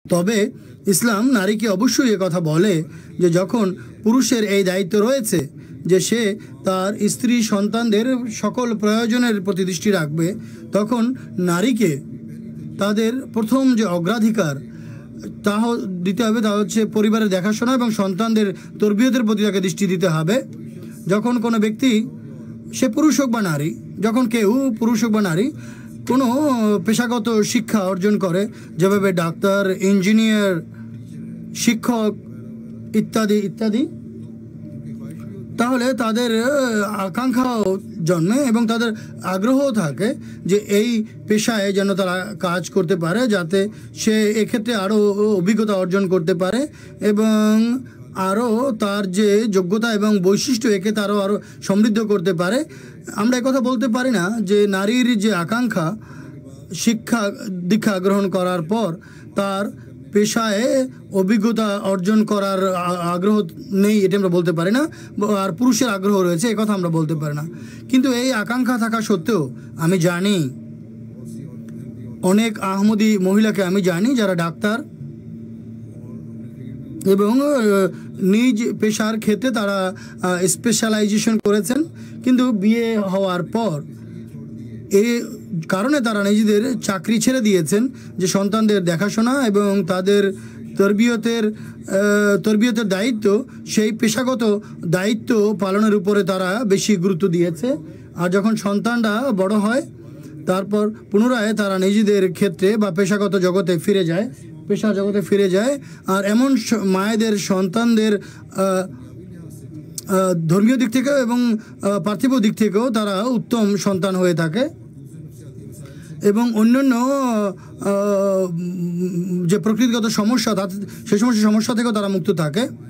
তবে ইসলাম নারীকে অবশ্যই কথা বলে যে যখন পুরুষের এই দায়িত্ব রয়েছে যে সে তার স্ত্রী সন্তানদের সকল প্রয়োজনের প্রতি দৃষ্টি রাখবে, তখন নারীকে তাদের প্রথম যে অগ্রাধিকার তা দিতে হবে তা হচ্ছে পরিবারের দেখাশোনা এবং সন্তানদের তরবিয়তের প্রতি তাকে দৃষ্টি দিতে হবে। যখন কোনো ব্যক্তি, সে পুরুষ হোক বা নারী, যখন কেউ পুরুষ হোক বা নারী কোনো পেশাগত শিক্ষা অর্জন করে, যেভাবে ডাক্তার, ইঞ্জিনিয়ার, শিক্ষক ইত্যাদি ইত্যাদি, তাহলে তাদের আকাঙ্ক্ষাও জন্মে এবং তাদের আগ্রহ থাকে যে এই পেশায় যেন তারা কাজ করতে পারে, যাতে সে এক্ষেত্রে আরও অভিজ্ঞতা অর্জন করতে পারে এবং আরও তার যে যোগ্যতা এবং বৈশিষ্ট্য একে তারও আরও সমৃদ্ধ করতে পারে। আমরা একথা বলতে পারি না যে নারীর যে আকাঙ্ক্ষা শিক্ষা দীক্ষা গ্রহণ করার পর তার পেশায় অভিজ্ঞতা অর্জন করার আগ্রহ নেই, এটা আমরা বলতে পারি না, আর পুরুষের আগ্রহ রয়েছে এ কথা আমরা বলতে পারি না। কিন্তু এই আকাঙ্ক্ষা থাকা সত্ত্বেও আমি জানি অনেক আহমদি মহিলাকে আমি জানি যারা ডাক্তার এবং নিজ পেশার ক্ষেত্রে তারা স্পেশালাইজেশন করেছেন, কিন্তু বিয়ে হওয়ার পর এই কারণে তারা নিজেদের চাকরি ছেড়ে দিয়েছেন যে সন্তানদের দেখাশোনা এবং তাদের তরবিয়তের দায়িত্ব, সেই পেশাগত দায়িত্ব পালনের উপরে তারা বেশি গুরুত্ব দিয়েছে। আর যখন সন্তানরা বড় হয় তারপর পুনরায় তারা নিজেদের ক্ষেত্রে বা পেশাগত জগতে ফিরে যায়। আর এমন মায়েদের সন্তানদের ধর্মীয় দিক থেকে এবং পার্থিব দিক থেকেও তারা উত্তম সন্তান হয়ে থাকে এবং অন্যান্য যে প্রকৃতিগত সমস্যা সে সমস্যা থেকেও তারা মুক্ত থাকে।